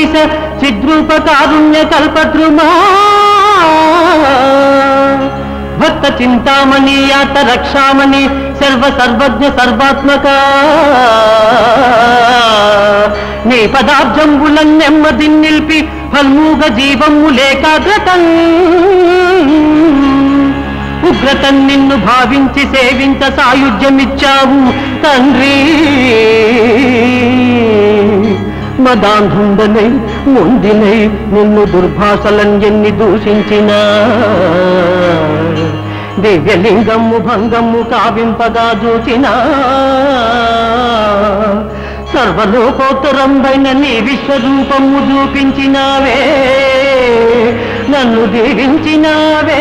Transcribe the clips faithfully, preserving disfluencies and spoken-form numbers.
జగదీశ చిద్రూప కారుణ్య కల్పద్రుమా భక్త Chintamani యాత Rakshamani సర్వ సర్వజ్ఞ సర్వాత్మక నీ పదాబ్జంబులం నెమ్మది నిలిపి ఫల్మూగ జీవము లేకాగ్రతం ఉగ్రతం నిన్ను భావించి సేవించ సాయుధ్యమిచ్చావు తండ్రి మదాంధుండనై ముందినై నిన్ను దుర్భాషలను ఎన్ని దూషించినా దివ్యలింగము భంగము కావింపగా చూచినా సర్వలోకోత్తరంబైన నీ విశ్వరూపము చూపించినావే నన్ను దీవించినావే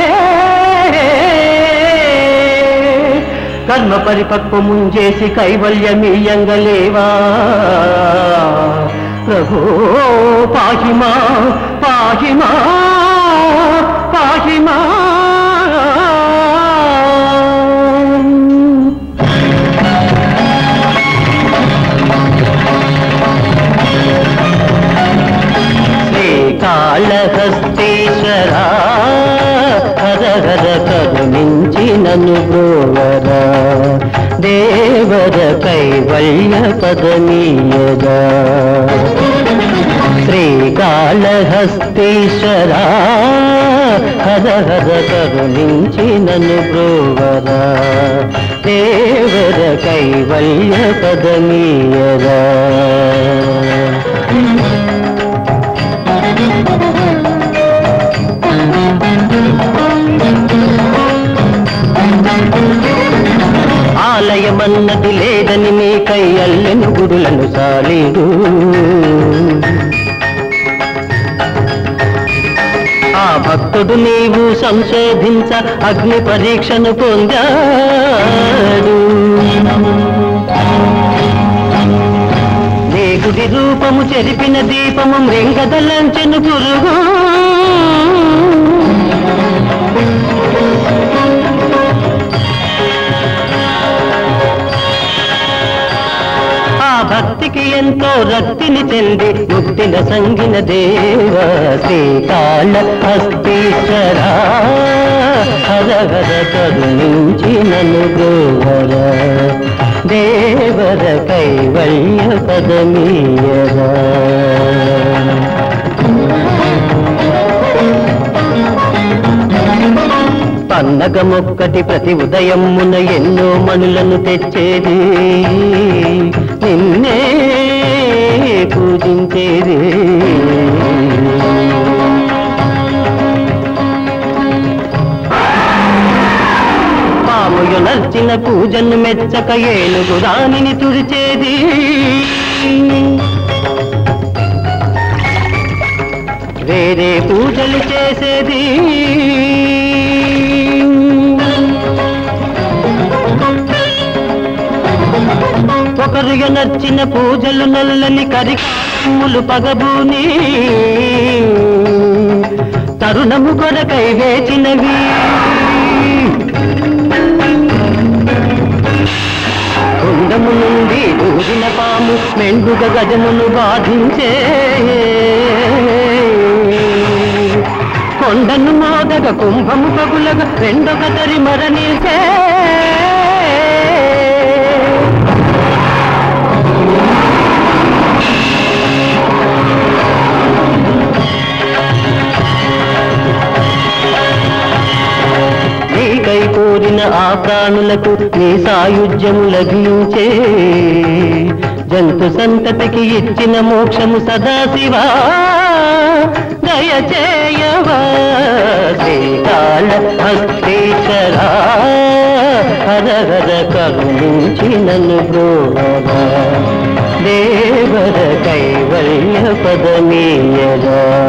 కర్మ పరిపక్వము చేసి కైవల్యమీయంగలేవా ప్రభో పాహిమా పాహిమా పాహిమా శ్రీకాళహస్తీశ్వరా హర హర కరుణించి నన్ను బ్రోవరా దేవర కైవల్య పదనీయదా శ్రీకాళహస్తీశ్వరా హర హర కరుణించి నన్ను బ్రోవరా దేవర కైవల్య పదనీయదా ఆలయమన్నది లేదని నీ కై అల్లెను గురులను సాలీడు ఆ భక్తుడు నీవు సంశోధించ అగ్ని పరీక్షను పొందాడు నీ గుడి రూపము చెరిపిన దీపము మృంగదలంచెను పురుగు భక్తికి ఎంతో రక్తిని చెంది ముక్తిన సంగిన దేవ శ్రీకాళహస్తీశ్వరా హర హర కరుణించి నన్ను బ్రోవరా దేవర కైవల్య పదమీయరా పన్నగమొక్కటి ప్రతి ఉదయమున ఎన్నో మనులను తెచ్చేది నిన్నే పూజించేది పాముయు నర్చిన పూజను మెచ్చక ఏనుగు దానిని తుడిచేది వేరే పూజలు చేసేది ఒకరు నచ్చిన పూజలు నల్లని కరికమ్ములు పగబూని తరుణము కొరకై వేచినవి కుండము నుండి దూరిన పాము మెండుగ గజమును బాధించే కొండను మోదగ కుంభము పగులగ రెండొక తరి మరణించే నీకై కోరిన ఆ ప్రాణులకు నీ సాయుధ్యము లభించే జంతు సంతతికి ఇచ్చిన మోక్షము సదాశివా దయచేయవా శ్రీకాళహస్తీశ్వరా హర హర కరుణించి నన్ను బ్రోవరా దేవర కైవల్య పదమీయరా